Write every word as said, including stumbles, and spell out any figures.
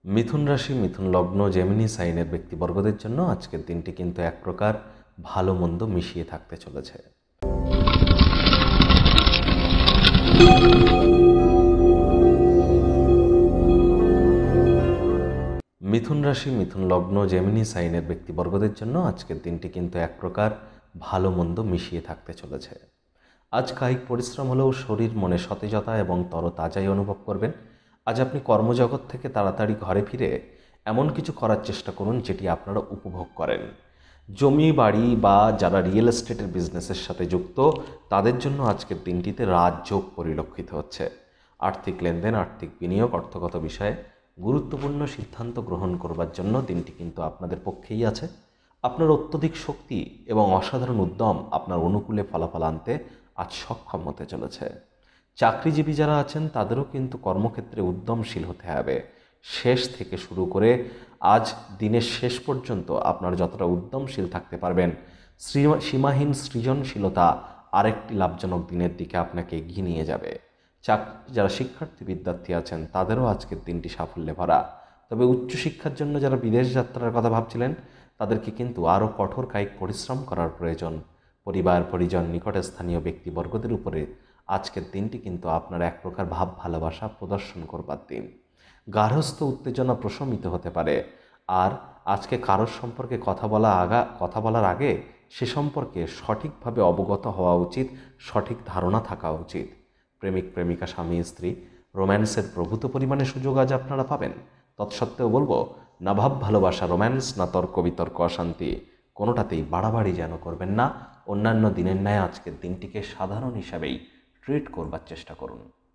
মিথুন রাশি মিথুন লগ্ন জেমিনি সাইনের ব্যক্তিবর্গদের জন্য আজকের দিনটি কিন্তু এক প্রকার ভালো মন্দ মিশিয়ে থাকতে চলেছে। মিথুন রাশি মিথুন লগ্ন জেমিনি সাইনের ব্যক্তিবর্গদের জন্য আজকের দিনটি কিন্তু এক প্রকার ভালো মন্দ মিশিয়ে থাকতে চলেছে। আজ কায়িক পরিশ্রম হলেও শরীর মনে সতেজতা এবং তরতাজাই অনুভব করবেন। আজ আপনি কর্মজগৎ থেকে তাড়াতাড়ি ঘরে ফিরে এমন কিছু করার চেষ্টা করুন যেটি আপনারা উপভোগ করেন। জমি বাড়ি বা যারা রিয়েল এস্টেটের বিজনেসের সাথে যুক্ত তাদের জন্য আজকের দিনটিতে রাজযোগ পরিলক্ষিত হচ্ছে। আর্থিক লেনদেন, আর্থিক বিনিয়োগ, অর্থগত বিষয়ে গুরুত্বপূর্ণ সিদ্ধান্ত গ্রহণ করবার জন্য দিনটি কিন্তু আপনাদের পক্ষেই আছে। আপনার অত্যধিক শক্তি এবং অসাধারণ উদ্যম আপনার অনুকূলে ফলাফল আনতে আজ সক্ষম হতে চলেছে। চাকরিজীবী যারা আছেন তাদেরও কিন্তু কর্মক্ষেত্রে উদ্যমশীল হতে হবে। শেষ থেকে শুরু করে আজ দিনের শেষ পর্যন্ত আপনারা যতটা উদ্যমশীল থাকতে পারবেন, সীমাহীন সৃজনশীলতা আরেকটি লাভজনক দিনের দিকে আপনাকে এগিয়ে নিয়ে যাবে। চাক যারা শিক্ষার্থী বিদ্যার্থী আছেন তাদেরও আজকের দিনটি সাফল্যে ভরা। তবে উচ্চশিক্ষার জন্য যারা বিদেশ যাত্রার কথা ভাবছিলেন তাদেরকে কিন্তু আরও কঠোর কায়িক পরিশ্রম করার প্রয়োজন। পরিবার পরিজন নিকটে স্থানীয় ব্যক্তিবর্গদের উপরে আজকের দিনটি কিন্তু আপনার এক প্রকার ভাব ভালোবাসা প্রদর্শন করবার দিন। গার্হস্থ্য উত্তেজনা প্রশমিত হতে পারে। আর আজকে কারোর সম্পর্কে কথা বলা আগা কথা বলার আগে সে সম্পর্কে সঠিকভাবে অবগত হওয়া উচিত, সঠিক ধারণা থাকা উচিত। প্রেমিক প্রেমিকা স্বামী স্ত্রী রোম্যান্সের প্রভূত পরিমাণে সুযোগ আজ আপনারা পাবেন। তৎসত্ত্বেও বলবো, না ভাব ভালোবাসা রোম্যান্স, না তর্ক বিতর্ক অশান্তি, কোনোটাতেই বাড়াবাড়ি যেন করবেন না। অন্যান্য দিনের ন্যায় আজকের দিনটিকে সাধারণ হিসাবেই ট্রিট করবার চেষ্টা করুন।